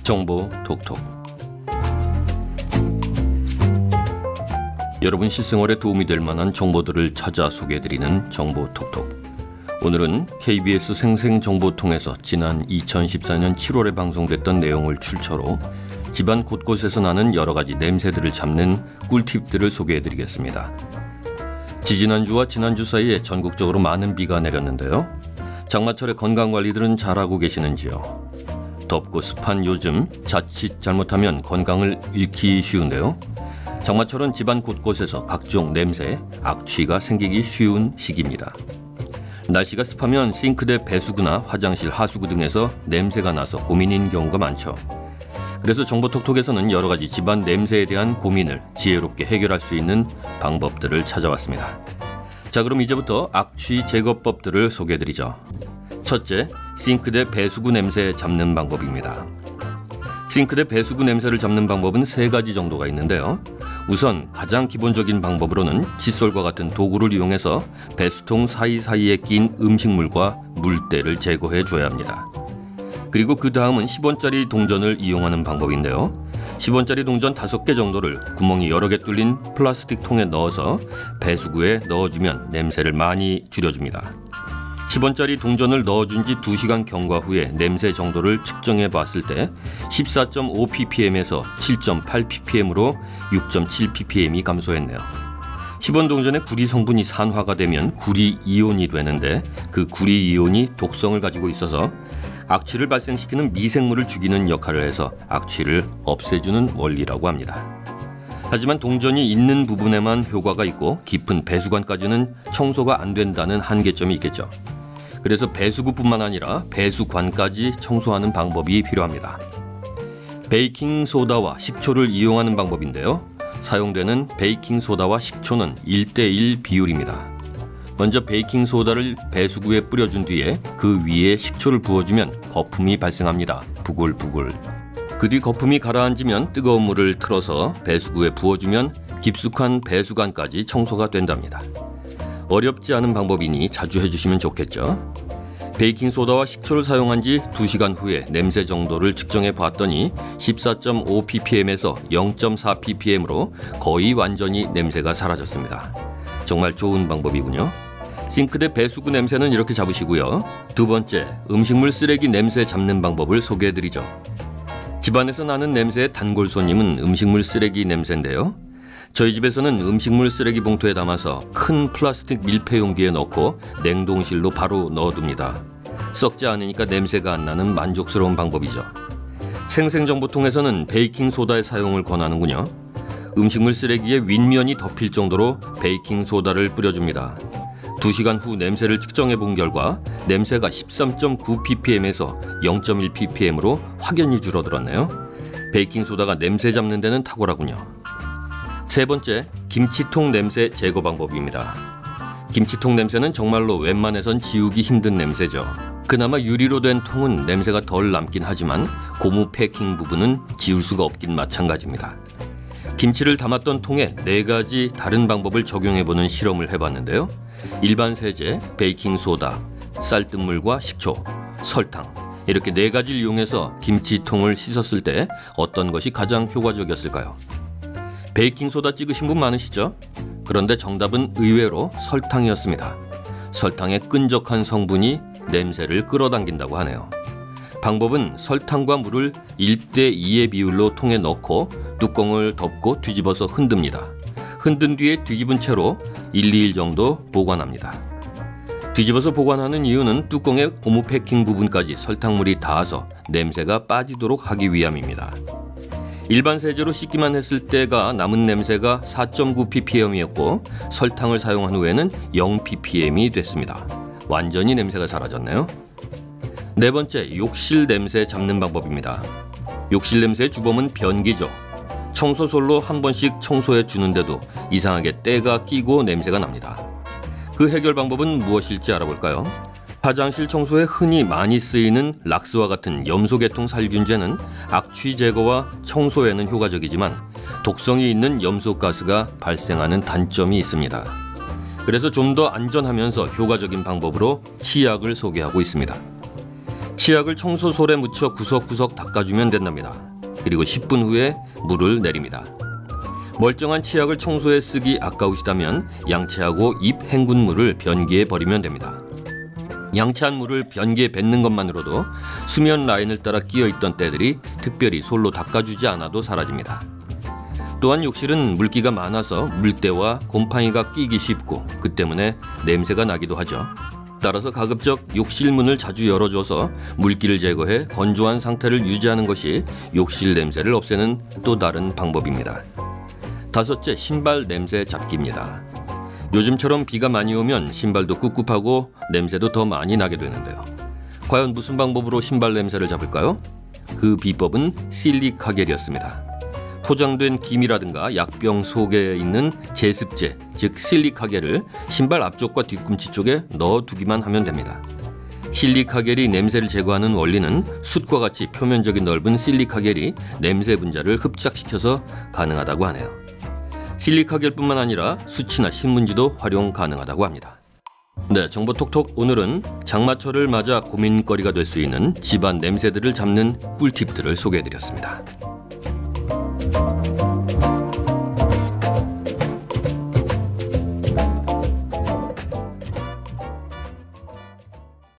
정보 톡톡. 여러분 실생활에 도움이 될 만한 정보들을 찾아 소개해드리는 정보 톡톡. 오늘은 KBS 생생정보통에서 지난 2014년 7월에 방송됐던 내용을 출처로 집안 곳곳에서 나는 여러 가지 냄새들을 잡는 꿀팁들을 소개해드리겠습니다. 지지난주와 지난주 사이에 전국적으로 많은 비가 내렸는데요. 장마철의 건강관리들은 잘하고 계시는지요? 덥고 습한 요즘 자칫 잘못하면 건강을 잃기 쉬운데요. 장마철은 집안 곳곳에서 각종 냄새, 악취가 생기기 쉬운 시기입니다. 날씨가 습하면 싱크대 배수구나 화장실 하수구 등에서 냄새가 나서 고민인 경우가 많죠. 그래서 정보톡톡에서는 여러 가지 집안 냄새에 대한 고민을 지혜롭게 해결할 수 있는 방법들을 찾아왔습니다. 자, 그럼 이제부터 악취 제거법들을 소개해드리죠. 첫째, 싱크대 배수구 냄새 잡는 방법입니다. 싱크대 배수구 냄새를 잡는 방법은 3가지 정도가 있는데요. 우선 가장 기본적인 방법으로는 칫솔과 같은 도구를 이용해서 배수통 사이사이에 낀 음식물과 물때를 제거해 줘야 합니다. 그리고 그 다음은 10원짜리 동전을 이용하는 방법인데요. 10원짜리 동전 5개 정도를 구멍이 여러 개 뚫린 플라스틱 통에 넣어서 배수구에 넣어주면 냄새를 많이 줄여줍니다. 10원짜리 동전을 넣어준 지 2시간 경과 후에 냄새 정도를 측정해 봤을 때 14.5ppm에서 7.8ppm으로 6.7ppm이 감소했네요. 10원 동전의 구리 성분이 산화가 되면 구리 이온이 되는데 그 구리 이온이 독성을 가지고 있어서 악취를 발생시키는 미생물을 죽이는 역할을 해서 악취를 없애주는 원리라고 합니다. 하지만 동전이 있는 부분에만 효과가 있고 깊은 배수관까지는 청소가 안 된다는 한계점이 있겠죠. 그래서 배수구뿐만 아니라 배수관까지 청소하는 방법이 필요합니다. 베이킹소다와 식초를 이용하는 방법인데요. 사용되는 베이킹소다와 식초는 1:1 비율입니다. 먼저 베이킹소다를 배수구에 뿌려준 뒤에 그 위에 식초를 부어주면 거품이 발생합니다. 부글부글. 그 뒤 거품이 가라앉으면 뜨거운 물을 틀어서 배수구에 부어주면 깊숙한 배수관까지 청소가 된답니다. 어렵지 않은 방법이니 자주 해주시면 좋겠죠. 베이킹소다와 식초를 사용한 지 2시간 후에 냄새 정도를 측정해 봤더니 14.5ppm에서 0.4ppm으로 거의 완전히 냄새가 사라졌습니다. 정말 좋은 방법이군요. 싱크대 배수구 냄새는 이렇게 잡으시고요. 두 번째, 음식물 쓰레기 냄새 잡는 방법을 소개해드리죠. 집안에서 나는 냄새의 단골 손님은 음식물 쓰레기 냄새인데요. 저희 집에서는 음식물 쓰레기 봉투에 담아서 큰 플라스틱 밀폐 용기에 넣고 냉동실로 바로 넣어둡니다. 썩지 않으니까 냄새가 안 나는 만족스러운 방법이죠. 생생정보통에서는 베이킹소다의 사용을 권하는군요. 음식물 쓰레기의 윗면이 덮일 정도로 베이킹소다를 뿌려줍니다. 2시간 후 냄새를 측정해 본 결과 냄새가 13.9ppm에서 0.1ppm으로 확연히 줄어들었네요. 베이킹소다가 냄새 잡는 데는 탁월하군요. 세 번째, 김치통 냄새 제거 방법입니다. 김치통 냄새는 정말로 웬만해선 지우기 힘든 냄새죠. 그나마 유리로 된 통은 냄새가 덜 남긴 하지만 고무 패킹 부분은 지울 수가 없긴 마찬가지입니다. 김치를 담았던 통에 4가지 다른 방법을 적용해보는 실험을 해봤는데요. 일반 세제, 베이킹소다, 쌀뜨물과 식초, 설탕 이렇게 4가지를 이용해서 김치통을 씻었을 때 어떤 것이 가장 효과적이었을까요? 베이킹소다 찍으신 분 많으시죠? 그런데 정답은 의외로 설탕이었습니다. 설탕의 끈적한 성분이 냄새를 끌어당긴다고 하네요. 방법은 설탕과 물을 1:2의 비율로 통에 넣고 뚜껑을 덮고 뒤집어서 흔듭니다. 흔든 뒤에 뒤집은 채로 1-2일 정도 보관합니다. 뒤집어서 보관하는 이유는 뚜껑의 고무 패킹 부분까지 설탕물이 닿아서 냄새가 빠지도록 하기 위함입니다. 일반 세제로 씻기만 했을 때가 남은 냄새가 4.9ppm이었고 설탕을 사용한 후에는 0ppm이 됐습니다. 완전히 냄새가 사라졌네요. 네 번째, 욕실 냄새 잡는 방법입니다. 욕실 냄새의 주범은 변기죠. 청소솔로 한 번씩 청소해 주는데도 이상하게 때가 끼고 냄새가 납니다. 그 해결 방법은 무엇일지 알아볼까요? 화장실 청소에 흔히 많이 쓰이는 락스와 같은 염소계통 살균제는 악취 제거와 청소에는 효과적이지만 독성이 있는 염소가스가 발생하는 단점이 있습니다. 그래서 좀 더 안전하면서 효과적인 방법으로 치약을 소개하고 있습니다. 치약을 청소솔에 묻혀 구석구석 닦아주면 된답니다. 그리고 10분 후에 물을 내립니다. 멀쩡한 치약을 청소에 쓰기 아까우시다면 양치하고 입 헹군 물을 변기에 버리면 됩니다. 양치한 물을 변기에 뱉는 것만으로도 수면 라인을 따라 끼어있던 때들이 특별히 솔로 닦아주지 않아도 사라집니다. 또한 욕실은 물기가 많아서 물때와 곰팡이가 끼기 쉽고 그 때문에 냄새가 나기도 하죠. 따라서 가급적 욕실 문을 자주 열어줘서 물기를 제거해 건조한 상태를 유지하는 것이 욕실 냄새를 없애는 또 다른 방법입니다. 다섯째, 신발 냄새 잡기입니다. 요즘처럼 비가 많이 오면 신발도 꿉꿉하고 냄새도 더 많이 나게 되는데요. 과연 무슨 방법으로 신발 냄새를 잡을까요? 그 비법은 실리카겔이었습니다. 포장된 김이라든가 약병 속에 있는 제습제, 즉 실리카겔을 신발 앞쪽과 뒤꿈치 쪽에 넣어두기만 하면 됩니다. 실리카겔이 냄새를 제거하는 원리는 숯과 같이 표면적이 넓은 실리카겔이 냄새 분자를 흡착시켜서 가능하다고 하네요. 실리카겔뿐만 아니라 수치나 신문지도 활용 가능하다고 합니다. 네, 정보 톡톡. 오늘은 장마철을 맞아 고민거리가 될 수 있는 집안 냄새들을 잡는 꿀팁들을 소개해드렸습니다.